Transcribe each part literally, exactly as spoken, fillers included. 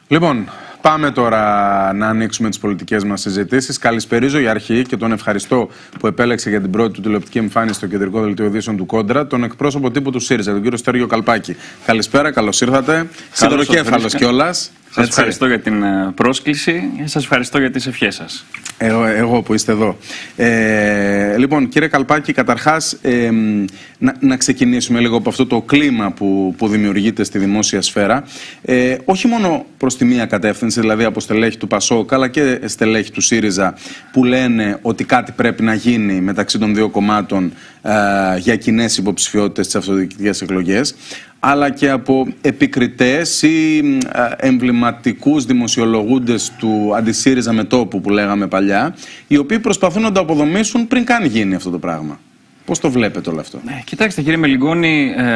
Λοιπόν, πάμε τώρα να ανοίξουμε τις πολιτικές μας συζητήσεις. Καλησπερίζω για αρχή και τον ευχαριστώ που επέλεξε για την πρώτη του τηλεοπτική εμφάνιση στο κεντρικό δελτίο ειδήσεων του Κόντρα τον εκπρόσωπο τύπου του ΣΥΡΙΖΑ, τον κύριο Στέργιο Καλπάκη. Καλησπέρα, καλώς ήρθατε. Συντροκέφαλος κιόλας. Σας ευχαριστώ για την πρόσκληση και σας ευχαριστώ για τις ευχές σας. Εγώ, εγώ που είστε εδώ. Ε, λοιπόν, κύριε Καλπάκη, καταρχάς ε, να, να ξεκινήσουμε λίγο από αυτό το κλίμα που, που δημιουργείται στη δημόσια σφαίρα. Ε, όχι μόνο προς τη μία κατεύθυνση, δηλαδή από στελέχη του ΠΑΣΟΚ, αλλά και στελέχη του ΣΥΡΙΖΑ, που λένε ότι κάτι πρέπει να γίνει μεταξύ των δύο κομμάτων ε, για κοινές υποψηφιότητες στις αυτοδιοικητικές εκλογές, αλλά και από επικριτές ή εμβληματικούς δημοσιολογούντες του αντισύριζα μετώπου που λέγαμε παλιά, οι οποίοι προσπαθούν να το αποδομήσουν πριν καν γίνει αυτό το πράγμα. Πώς το βλέπετε όλο αυτό? Ναι, κοιτάξτε κύριε Μελιγώνη, ε,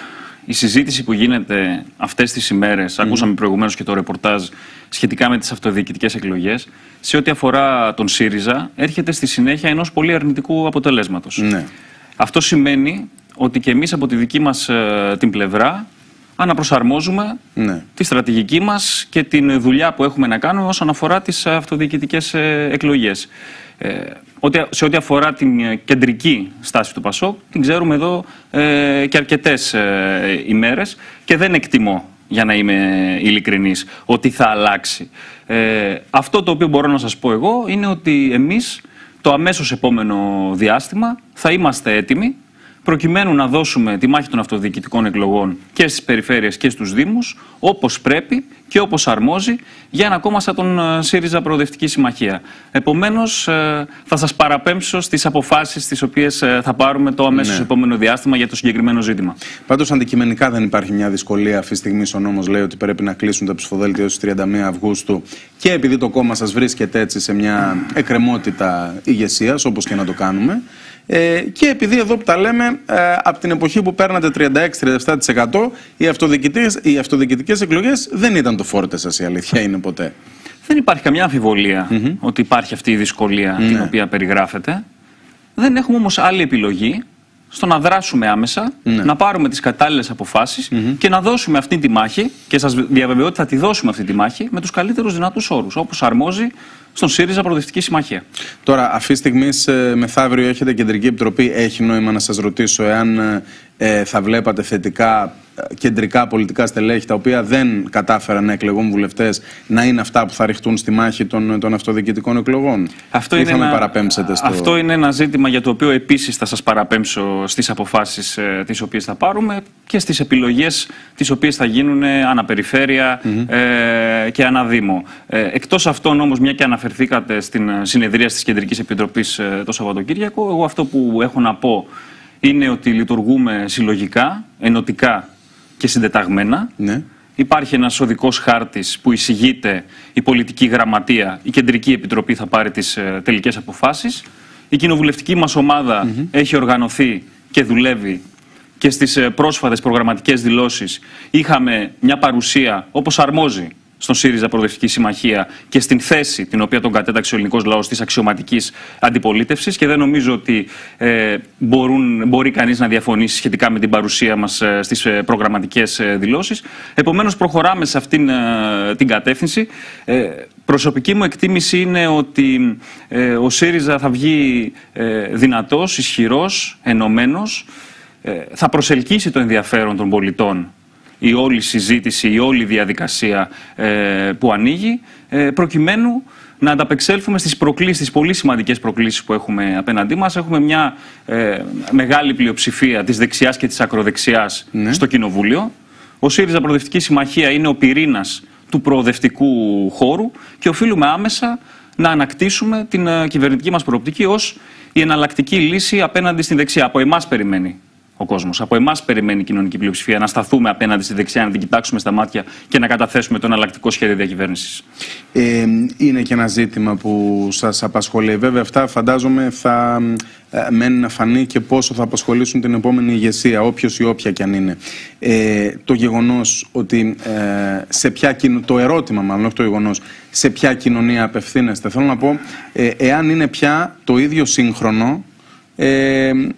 η συζήτηση που γίνεται αυτές τις ημέρες, mm. ακούσαμε προηγουμένως και το ρεπορτάζ σχετικά με τις αυτοδιοικητικές εκλογές, σε ό,τι αφορά τον ΣΥΡΙΖΑ, έρχεται στη συνέχεια ενός πολύ αρνητικού αποτελέσματος. Mm. Αυτό σημαίνει ότι και εμείς από τη δική μας ε, την πλευρά αναπροσαρμόζουμε ναι. τη στρατηγική μας και την δουλειά που έχουμε να κάνουμε όσον αφορά τις αυτοδιοικητικές ε, εκλογές. Ε, ότι, σε ό,τι αφορά την κεντρική στάση του ΠΑΣΟΚ, την ξέρουμε εδώ ε, και αρκετές ε, ημέρες και δεν εκτιμώ, για να είμαι ειλικρινής, ότι θα αλλάξει. Ε, αυτό το οποίο μπορώ να σας πω εγώ είναι ότι εμείς το αμέσως επόμενο διάστημα θα είμαστε έτοιμοι προκειμένου να δώσουμε τη μάχη των αυτοδιοικητικών εκλογών και στις περιφέρειες και στους Δήμους, όπως πρέπει και όπως αρμόζει, για ένα κόμμα σαν τον ΣΥΡΙΖΑ Προοδευτική Συμμαχία. Επομένως, θα σας παραπέμψω στις αποφάσεις τις οποίες θα πάρουμε το αμέσως ναι. επόμενο διάστημα για το συγκεκριμένο ζήτημα. Πάντως, αντικειμενικά δεν υπάρχει μια δυσκολία. Αυτή τη στιγμή ο νόμος λέει ότι πρέπει να κλείσουν τα ψηφοδέλτια στις τριάντα μία Αυγούστου, και επειδή το κόμμα σας βρίσκεται έτσι σε μια εκκρεμότητα ηγεσίας, όπως και να το κάνουμε. Ε, και επειδή εδώ που τα λέμε, ε, από την εποχή που παίρνατε τριάντα έξι με τριάντα επτά τοις εκατό, οι αυτοδιοικητικές, οι αυτοδιοικητικές εκλογές δεν ήταν το φόρτε σας, η αλήθεια είναι ποτέ. Δεν υπάρχει καμιά αμφιβολία mm-hmm. ότι υπάρχει αυτή η δυσκολία mm-hmm. την οποία περιγράφεται. Δεν έχουμε όμως άλλη επιλογή στο να δράσουμε άμεσα, mm-hmm. να πάρουμε τις κατάλληλες αποφάσεις mm-hmm. και να δώσουμε αυτή τη μάχη, και σας διαβεβαιώ ότι θα τη δώσουμε αυτή τη μάχη με τους καλύτερους δυνατούς όρους, όπως αρμόζει στον ΣΥΡΙΖΑ Προοδευτική Συμμαχία. Τώρα, αυτή τη στιγμή μεθαύριο έχετε κεντρική επιτροπή. Έχει νόημα να σας ρωτήσω εάν ε, θα βλέπατε θετικά κεντρικά πολιτικά στελέχη τα οποία δεν κατάφεραν να εκλεγούν βουλευτές να είναι αυτά που θα ρηχτούν στη μάχη των, των αυτοδιοικητικών εκλογών? Αυτό είναι, ένα, στο... αυτό είναι ένα ζήτημα για το οποίο επίσης θα σας παραπέμψω στις αποφάσεις ε, τις οποίες θα πάρουμε και στις επιλογές τις οποίες θα γίνουν αναπεριφέρεια mm-hmm. ε, και αναδήμο. Ε, εκτός αυτών όμως, μια και αναφερθήκατε στην συνεδρία της Κεντρικής Επιτροπής ε, το Σαββατοκύριακο, εγώ αυτό που έχω να πω είναι ότι λειτουργούμε συλλογικά, ενωτικά και συντεταγμένα. Ναι. Υπάρχει ένας οδικός χάρτης που εισηγείται η πολιτική γραμματεία, η Κεντρική Επιτροπή θα πάρει τις ε, τελικές αποφάσεις. Η κοινοβουλευτική μας ομάδα mm-hmm. έχει οργανωθεί και δουλεύει, και στις ε, πρόσφατες προγραμματικές δηλώσεις είχαμε μια παρουσία όπως αρμόζει στον ΣΥΡΙΖΑ Προοδευτική Συμμαχία και στην θέση την οποία τον κατέταξε ο ελληνικός λαός της αξιωματικής αντιπολίτευσης, και δεν νομίζω ότι ε, μπορούν, μπορεί κανείς να διαφωνήσει σχετικά με την παρουσία μας ε, στις ε, προγραμματικές ε, δηλώσεις. Επομένως, προχωράμε σε αυτήν ε, την κατεύθυνση. Ε, προσωπική μου εκτίμηση είναι ότι ε, ο ΣΥΡΙΖΑ θα βγει ε, δυνατός, ισχυρός, ενωμένος, ε, θα προσελκύσει το ενδιαφέρον των πολιτών η όλη συζήτηση, η όλη διαδικασία ε, που ανοίγει, ε, προκειμένου να ανταπεξέλθουμε στις προκλήσεις, τις πολύ σημαντικές προκλήσεις που έχουμε απέναντί μας. Έχουμε μια ε, μεγάλη πλειοψηφία της δεξιάς και της ακροδεξιάς ναι. στο Κοινοβούλιο. Ο ΣΥΡΙΖΑ Προοδευτική Συμμαχία είναι ο πυρήνας του προοδευτικού χώρου και οφείλουμε άμεσα να ανακτήσουμε την uh, κυβερνητική μας προοπτική ως η εναλλακτική λύση απέναντι στην δεξιά. Από εμάς περιμένει ο κόσμος. Από εμάς περιμένει η κοινωνική πλειοψηφία να σταθούμε απέναντι στη δεξιά, να την κοιτάξουμε στα μάτια και να καταθέσουμε το εναλλακτικό σχέδιο διακυβέρνησης. Ε, είναι και ένα ζήτημα που σας απασχολεί. Βέβαια, αυτά φαντάζομαι θα ε, μένει να φανεί και πόσο θα απασχολήσουν την επόμενη ηγεσία, όποιος ή όποια κι αν είναι. Ε, το γεγονός ότι ε, σε ποια κοινο... το ερώτημα, μάλλον όχι το γεγονός, σε ποια κοινωνία απευθύνεστε. Θέλω να πω, ε, εάν είναι πια το ίδιο σύγχρονο. Ε,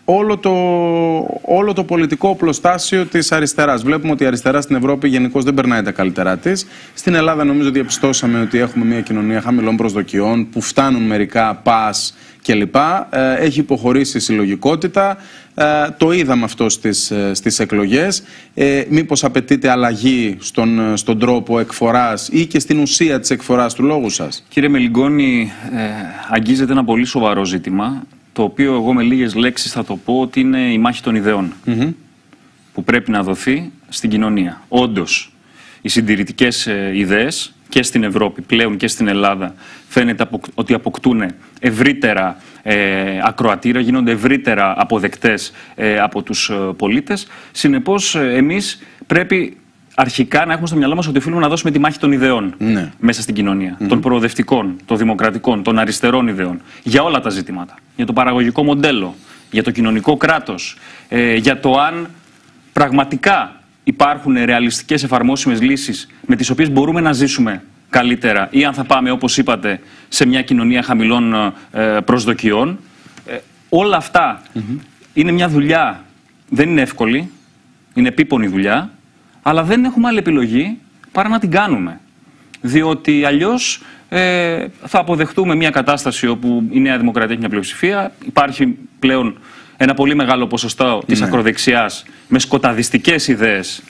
όλο το, όλο το πολιτικό οπλοστάσιο της αριστεράς. Βλέπουμε ότι η αριστερά στην Ευρώπη γενικώς δεν περνάει τα καλύτερά της. Στην Ελλάδα νομίζω διαπιστώσαμε ότι έχουμε μια κοινωνία χαμηλών προσδοκιών που φτάνουν μερικά πας κλπ. Έχει υποχωρήσει η συλλογικότητα. Το είδαμε αυτό στις, στις εκλογές. Ε, μήπως απαιτείται αλλαγή στον, στον τρόπο εκφοράς ή και στην ουσία της εκφοράς του λόγου σας? Κύριε Μελιγγώνη, ε, αγγίζεται ένα πολύ σοβαρό ζήτημα, το οποίο εγώ με λίγες λέξεις θα το πω ότι είναι η μάχη των ιδεών mm-hmm. που πρέπει να δοθεί στην κοινωνία. Όντως, οι συντηρητικές ε, ιδέες και στην Ευρώπη πλέον και στην Ελλάδα φαίνεται ότι αποκτούν ευρύτερα ε, ακροατήρα, γίνονται ευρύτερα αποδεκτές ε, από τους ε, πολίτες. Συνεπώς, ε, εμείς πρέπει αρχικά να έχουμε στο μυαλό μας ότι οφείλουμε να δώσουμε τη μάχη των ιδεών ναι. μέσα στην κοινωνία. Mm-hmm. Των προοδευτικών, των δημοκρατικών, των αριστερών ιδεών. Για όλα τα ζητήματα. Για το παραγωγικό μοντέλο, για το κοινωνικό κράτος, ε, για το αν πραγματικά υπάρχουν ρεαλιστικές εφαρμόσιμες λύσεις με τις οποίες μπορούμε να ζήσουμε καλύτερα ή αν θα πάμε, όπως είπατε, σε μια κοινωνία χαμηλών ε, προσδοκιών. Ε, όλα αυτά mm-hmm. είναι μια δουλειά, δεν είναι εύκολη, είναι επίπονη δουλειά, αλλά δεν έχουμε άλλη επιλογή παρά να την κάνουμε. Διότι αλλιώς ε, θα αποδεχτούμε μια κατάσταση όπου η Νέα Δημοκρατία έχει μια πλειοψηφία, υπάρχει πλέον ένα πολύ μεγάλο ποσοστό της ναι. ακροδεξιάς με σκοταδιστικές ιδέες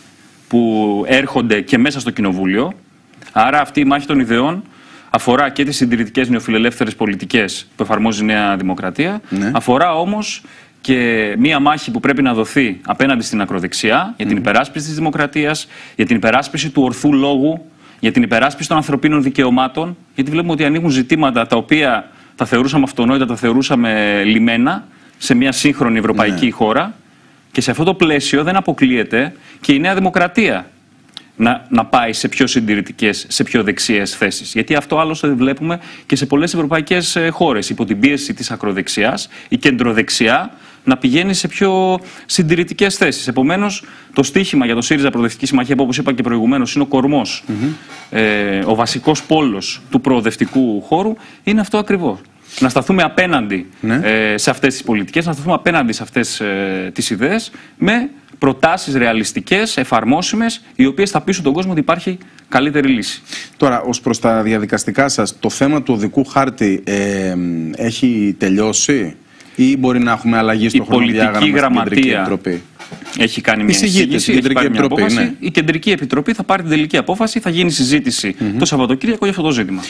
που έρχονται και μέσα στο Κοινοβούλιο. Άρα αυτή η μάχη των ιδεών αφορά και τις συντηρητικές νεοφιλελεύθερες πολιτικές που εφαρμόζει η Νέα Δημοκρατία, ναι. αφορά όμως και μία μάχη που πρέπει να δοθεί απέναντι στην ακροδεξιά για την mm. υπεράσπιση της δημοκρατίας, για την υπεράσπιση του ορθού λόγου, για την υπεράσπιση των ανθρωπίνων δικαιωμάτων, γιατί βλέπουμε ότι ανοίγουν ζητήματα τα οποία τα θεωρούσαμε αυτονόητα, τα θεωρούσαμε λιμένα σε μια σύγχρονη ευρωπαϊκή ναι. χώρα, και σε αυτό το πλαίσιο δεν αποκλείεται και η Νέα Δημοκρατία να, να πάει σε πιο συντηρητικές, σε πιο δεξιές θέσεις. Γιατί αυτό άλλωστε βλέπουμε και σε πολλές ευρωπαϊκές χώρες. Υπό την πίεση της ακροδεξιάς, η κεντροδεξιά να πηγαίνει σε πιο συντηρητικές θέσεις. Επομένως, το στίχημα για το ΣΥΡΙΖΑ Προοδευτική Συμμαχία, που όπως είπα και προηγουμένως, είναι ο κορμός, mm-hmm. ε, ο βασικός πόλος του προοδευτικού χώρου, είναι αυτό ακριβώς. Να σταθούμε απέναντι ναι. ε, σε αυτές τις πολιτικές, να σταθούμε απέναντι σε αυτές ε, τις ιδέες με προτάσεις ρεαλιστικές, εφαρμόσιμες, οι οποίες θα πείσουν τον κόσμο ότι υπάρχει καλύτερη λύση. Τώρα, ως προς τα διαδικαστικά σας, το θέμα του οδικού χάρτη ε, έχει τελειώσει ή μπορεί να έχουμε αλλαγή στο χρονοδιάγραμμα στην Κεντρική Επιτροπή? Έχει κάνει μια εισήγηση, έχει πάρει μια απόφαση. Ναι. Η Κεντρική Επιτροπή θα πάρει την τελική απόφαση, θα γίνει συζήτηση mm-hmm. το Σαββατοκύριακο για αυτό το ζήτημα.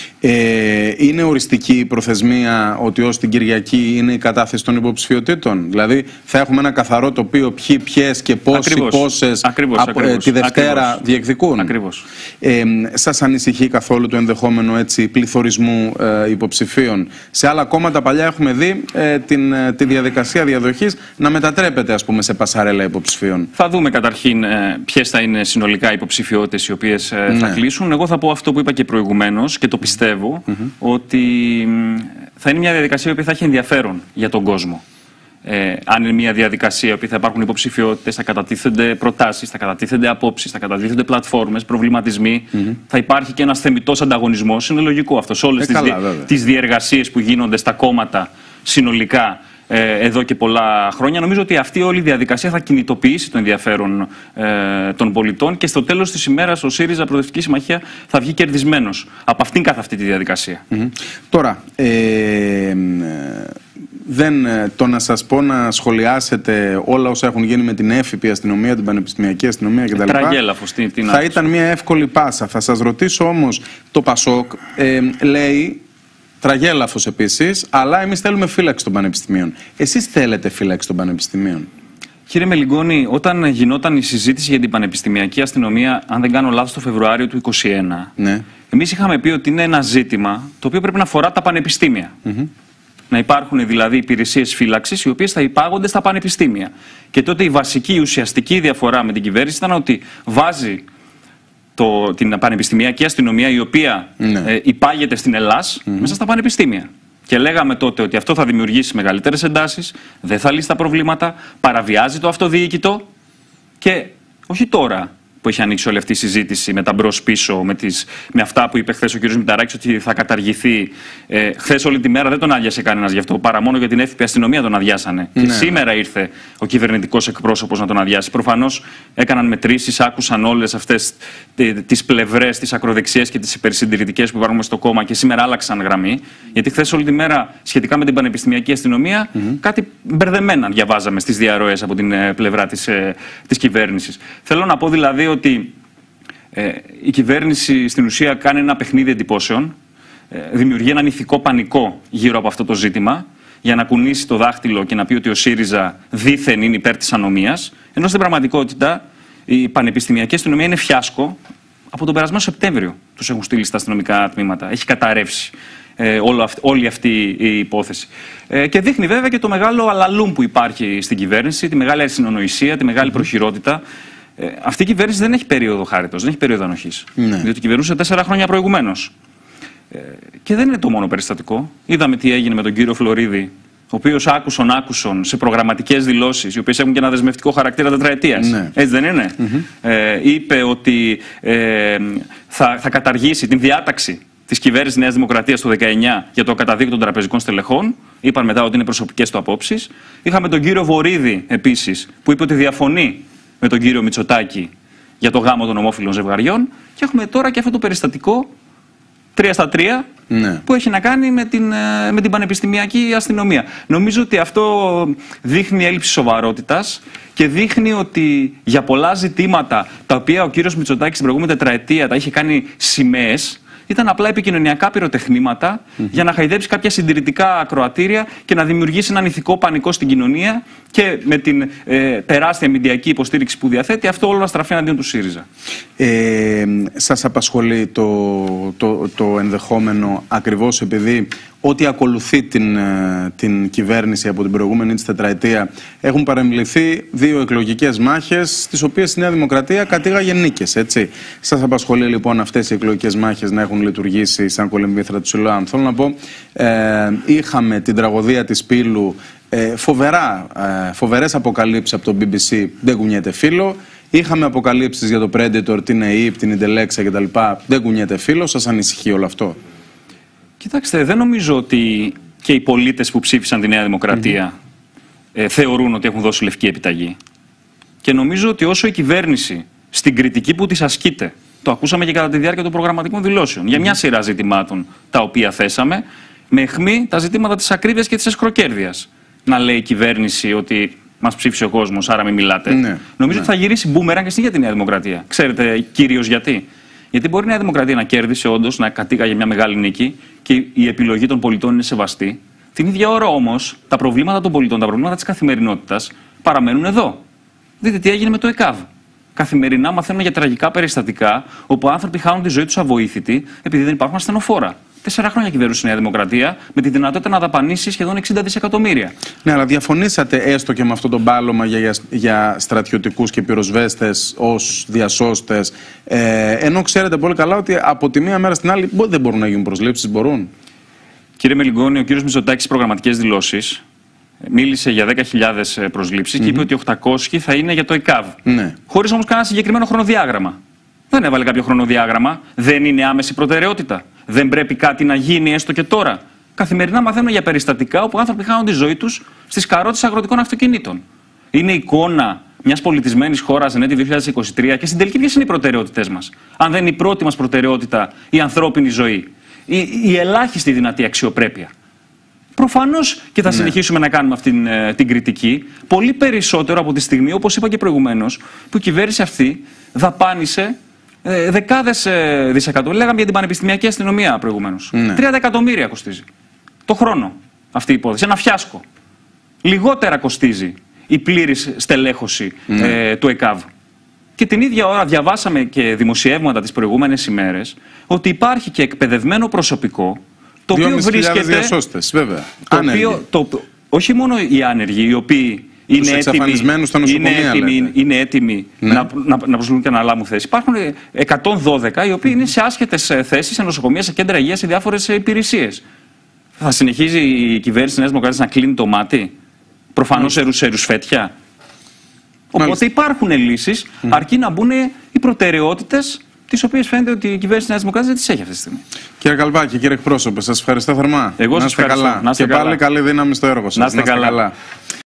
Ε, είναι οριστική η προθεσμία ότι ως την Κυριακή είναι η κατάθεση των υποψηφιωτήτων? Δηλαδή θα έχουμε ένα καθαρό τοπίο ποιοι, ποιες και πόσοι, πόσες ακριβώς, από, ακριβώς, τη Δευτέρα ακριβώς. διεκδικούν? Ακριβώς. Ε, σας ανησυχεί καθόλου το ενδεχόμενο έτσι, πληθωρισμού ε, υποψηφίων? Σε άλλα κόμματα παλιά έχουμε δει ε, την, ε, τη διαδικασία διαδοχής να μετατρέπεται ας πούμε σε πασαρέλα υποψηφίων. Θα δούμε καταρχήν ε, ποιες θα είναι συνολικά οι υποψηφιότητες οι οποίες ε, ναι. θα κλείσουν. Εγώ θα πω αυτό που είπα και προηγουμένως και το πιστεύω, mm-hmm. ότι θα είναι μια διαδικασία η οποία θα έχει ενδιαφέρον για τον κόσμο. Ε, αν είναι μια διαδικασία που θα υπάρχουν υποψηφιότητες, θα κατατίθενται προτάσεις, θα κατατίθενται απόψεις, θα κατατίθενται πλατφόρμες, προβληματισμοί, mm-hmm. θα υπάρχει και ένας θεμιτός ανταγωνισμός. Είναι λογικό αυτό σε όλες ε, τις, καλά, δι... τις διεργασίες που γίνονται στα κόμματα συνολικά ε, εδώ και πολλά χρόνια. Νομίζω ότι αυτή όλη η διαδικασία θα κινητοποιήσει το ενδιαφέρον ε, των πολιτών και στο τέλος της ημέρας ο ΣΥΡΙΖΑ Προοδευτική Συμμαχία θα βγει κερδισμένος από αυτήν καθ' αυτή τη διαδικασία. Mm-hmm. Τώρα, ε, δεν, το να σας πω να σχολιάσετε όλα όσα έχουν γίνει με την έφυπη αστυνομία, την πανεπιστημιακή αστυνομία κτλ. Τραγέλαφος, τι, τι θα ήταν μια εύκολη πάσα. Θα σας ρωτήσω όμως, το ΠΑΣΟΚ ε, λέει, τραγέλαφος επίσης, αλλά εμείς θέλουμε φύλαξη των πανεπιστημίων. Εσείς θέλετε φύλαξη των πανεπιστημίων? Κύριε Μελιγγώνη, όταν γινόταν η συζήτηση για την πανεπιστημιακή αστυνομία, αν δεν κάνω λάθος, το Φεβρουάριο του είκοσι ένα, ναι. εμείς είχαμε πει ότι είναι ένα ζήτημα το οποίο πρέπει να αφορά τα πανεπιστήμια. Mm-hmm. Να υπάρχουν δηλαδή υπηρεσίες φύλαξης οι οποίες θα υπάγονται στα πανεπιστήμια. Και τότε η βασική, η ουσιαστική διαφορά με την κυβέρνηση ήταν ότι βάζει το, την πανεπιστημιακή αστυνομία, η οποία ναι. ε, υπάγεται στην Ελλάς, mm-hmm. μέσα στα πανεπιστήμια. Και λέγαμε τότε ότι αυτό θα δημιουργήσει μεγαλύτερες εντάσεις, δεν θα λύσει τα προβλήματα, παραβιάζει το αυτοδιοίκητο και όχι τώρα, που έχει ανοίξει όλη αυτή η συζήτηση με τα μπρος-πίσω, με, με αυτά που είπε χθες ο κ. Μηταράκης ότι θα καταργηθεί. Ε, χθες όλη τη μέρα δεν τον άδειασε κανένας γι' αυτό, παρά μόνο για την έφυπη αστυνομία τον αδειάσανε. Ναι. Και σήμερα ήρθε ο κυβερνητικός εκπρόσωπος να τον αδειάσει. Προφανώς έκαναν μετρήσεις, άκουσαν όλες αυτές τις πλευρές, τις ακροδεξιές και τις υπερσυντηρητικές που υπάρχουν στο κόμμα και σήμερα άλλαξαν γραμμή. Γιατί χθες όλη τη μέρα σχετικά με την πανεπιστημιακή αστυνομία mm-hmm. κάτι μπερδεμένα διαβάζαμε στις διαρροές από την ε, πλευρά της, ε, της κυβέρνησης. Θέλω να πω δηλαδή ότι ε, η κυβέρνηση στην ουσία κάνει ένα παιχνίδι εντυπώσεων, ε, δημιουργεί έναν ηθικό πανικό γύρω από αυτό το ζήτημα για να κουνήσει το δάχτυλο και να πει ότι ο ΣΥΡΙΖΑ δήθεν είναι υπέρ της ανομίας, ενώ στην πραγματικότητα η πανεπιστημιακή αστυνομία είναι φιάσκο. Από τον περασμένο Σεπτέμβριο τους έχουν στείλει στα αστυνομικά τμήματα. Έχει καταρρεύσει ε, όλο αυ, όλη αυτή η υπόθεση. Ε, και δείχνει βέβαια και το μεγάλο αλαλούμ που υπάρχει στην κυβέρνηση, τη μεγάλη ασυνονοησία, τη μεγάλη προχειρότητα. Ε, αυτή η κυβέρνηση δεν έχει περίοδο χάριτος, δεν έχει περίοδο ανοχής. Ναι. Διότι κυβερνούσε τέσσερα χρόνια προηγουμένως. Ε, και δεν είναι το μόνο περιστατικό. Είδαμε τι έγινε με τον κύριο Φλωρίδη, ο οποίος άκουσον άκουσον σε προγραμματικές δηλώσεις, οι οποίες έχουν και ένα δεσμευτικό χαρακτήρα τετραετίας. Ναι. Έτσι δεν είναι? Mm-hmm. ε, είπε ότι ε, θα, θα καταργήσει την διάταξη της κυβέρνησης Νέας Δημοκρατίας το δεκαεννιά για το καταδίκιο των τραπεζικών στελεχών. Είπαν μετά ότι είναι προσωπικές του απόψεις. Είχαμε τον κύριο Βορίδη επίσης, που είπε ότι διαφωνεί με τον κύριο Μητσοτάκη για το γάμο των ομόφυλων ζευγαριών. Και έχουμε τώρα και αυτό το περιστατικό τρία στα τρία, ναι. που έχει να κάνει με την, με την πανεπιστημιακή αστυνομία. Νομίζω ότι αυτό δείχνει έλλειψη σοβαρότητας και δείχνει ότι για πολλά ζητήματα τα οποία ο κύριος Μητσοτάκης στην προηγούμενη τετραετία τα είχε κάνει σημαίες, ήταν απλά επικοινωνιακά πυροτεχνήματα mm-hmm. για να χαϊδέψει κάποια συντηρητικά ακροατήρια και να δημιουργήσει έναν ηθικό πανικό στην κοινωνία και με την ε, τεράστια μηντιακή υποστήριξη που διαθέτει, αυτό όλο να στραφεί εναντίον του ΣΥΡΙΖΑ. Ε, σας απασχολεί το, το, το ενδεχόμενο, ακριβώς επειδή ό,τι ακολουθεί την, την κυβέρνηση από την προηγούμενη της τετραετία έχουν παρεμβληθεί δύο εκλογικές μάχες, τις οποίες η Νέα Δημοκρατία κατήγαγε νίκες, έτσι. Σας απασχολεί λοιπόν αυτές οι εκλογικές μάχες να έχουν λειτουργήσει σαν κολυμβήθρα του Σιλοάμ? Θέλω να πω, ε, είχαμε την τραγωδία της Πύλου, ε, φοβερά, ε, φοβερές αποκαλύψεις από το μπι μπι σι, δεν κουνιέται φύλλο. Είχαμε αποκαλύψεις για το Predator, την ΕΙΠ, την Intellexa κτλ. Δεν κουνιέται φύλλο. Σας ανησυχεί όλο αυτό? Κοιτάξτε, δεν νομίζω ότι και οι πολίτες που ψήφισαν τη Νέα Δημοκρατία mm-hmm. ε, θεωρούν ότι έχουν δώσει λευκή επιταγή. Και νομίζω ότι όσο η κυβέρνηση στην κριτική που της ασκείται, το ακούσαμε και κατά τη διάρκεια των προγραμματικών δηλώσεων, mm-hmm. για μια σειρά ζητημάτων τα οποία θέσαμε, με αιχμή τα ζητήματα της ακρίβειας και της εσχροκέρδειας. Να λέει η κυβέρνηση ότι μας ψήφισε ο κόσμος, άρα μην μιλάτε. Ναι, νομίζω ναι. ότι θα γυρίσει μπούμεραν και στην ίδια τη Νέα Δημοκρατία. Ξέρετε κυρίως γιατί? Γιατί μπορεί η Νέα Δημοκρατία να κέρδισε όντως, να κατήγαγε μια μεγάλη νίκη και η επιλογή των πολιτών είναι σεβαστή. Την ίδια ώρα όμως τα προβλήματα των πολιτών, τα προβλήματα της καθημερινότητας παραμένουν εδώ. Δείτε τι έγινε με το ΕΚΑΒ. Καθημερινά μαθαίνουμε για τραγικά περιστατικά όπου άνθρωποι χάνουν τη ζωή τους αβοήθητοι επειδή δεν υπάρχουν ασθενοφόρα. Τέσσερα χρόνια κυβέρνησε η Νέα Δημοκρατία με τη δυνατότητα να δαπανίσει σχεδόν εξήντα δισεκατομμύρια. Ναι, αλλά διαφωνήσατε έστω και με αυτό το μπάλωμα για, για, για στρατιωτικούς και πυροσβέστες ως διασώστες. Ε, ενώ ξέρετε πολύ καλά ότι από τη μία μέρα στην άλλη δεν μπορούν να γίνουν προσλήψεις, μπορούν. Κύριε Μελιγγώνη, ο κύριος Μητσοτάκης στις προγραμματικές δηλώσεις μίλησε για δέκα χιλιάδες προσλήψεις mm-hmm. και είπε ότι οκτακόσιοι θα είναι για το ΕΚΑΒ. Ναι. Χωρίς όμως κανένα συγκεκριμένο χρονοδιάγραμμα. Δεν έβαλε κάποιο χρονοδιάγραμμα. Δεν είναι άμεση προτεραιότητα. Δεν πρέπει κάτι να γίνει έστω και τώρα? Καθημερινά μαθαίνουμε για περιστατικά όπου άνθρωποι χάνουν τη ζωή τους στις καρότσες αγροτικών αυτοκινήτων. Είναι εικόνα μιας πολιτισμένης χώρας εν έτη δύο χιλιάδες είκοσι τρία και στην τελική ποιες είναι οι προτεραιότητές μας? Αν δεν είναι η πρώτη μας προτεραιότητα η ανθρώπινη ζωή, η, η ελάχιστη δυνατή αξιοπρέπεια. Προφανώς και θα ναι. συνεχίσουμε να κάνουμε αυτή την, την κριτική, πολύ περισσότερο από τη στιγμή, όπως είπα και προηγουμένως, που η κυβέρνηση αυτή δαπάνησε ε, δεκάδες ε, δισεκατομμύρια. Λέγαμε για την πανεπιστημιακή αστυνομία προηγουμένως. Ναι. τριάντα εκατομμύρια κοστίζει το χρόνο αυτή η υπόθεση. Ένα φιάσκο. Λιγότερα κοστίζει η πλήρης στελέχωση ναι. ε, του ΕΚΑΒ. Και την ίδια ώρα διαβάσαμε και δημοσιεύματα τις προηγούμενες ημέρες ότι υπάρχει και εκπαιδευμένο προσωπικό το οποίο βρίσκεται. Διασώστες, βέβαια. Το οποίο, το, όχι μόνο οι άνεργοι, οι οποίοι είναι έτοιμοι, είναι έτοιμοι, είναι έτοιμοι ναι. να, να, να προσλάβουν και αναλάβουν θέση. Υπάρχουν εκατόν δώδεκα οι οποίοι mm. είναι σε άσχετες θέσεις, σε νοσοκομεία, σε κέντρα υγείας, σε διάφορες υπηρεσίες. Θα συνεχίζει η κυβέρνηση της Νέας Δημοκρατίας να κλείνει το μάτι, προφανώς mm. σε ρουσφέτια? Οπότε υπάρχουν λύσεις, mm. αρκεί να μπουν οι οι προτεραιότητες τις οποίες φαίνεται ότι η κυβέρνηση της Νέας Δημοκρατίας δεν τις έχει αυτή τη στιγμή. Κύριε Καλπάκη, κύριε εκπρόσωπε, σας ευχαριστώ θερμά. Εγώ σας ευχαριστώ. Καλά. Να είστε και καλά. πάλι καλή δύναμη στο έργο σας. Να είστε καλά. καλά.